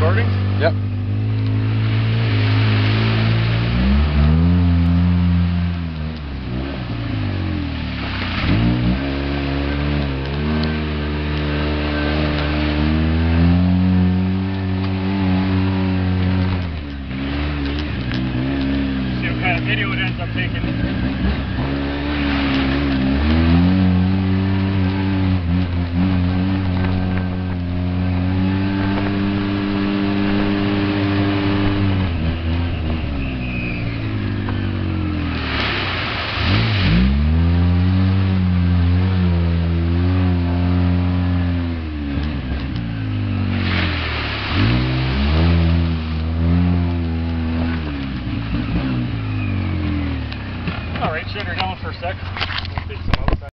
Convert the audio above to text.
recording? Yep. See what kind of video it ends up taking. Alright, shut her down for a sec.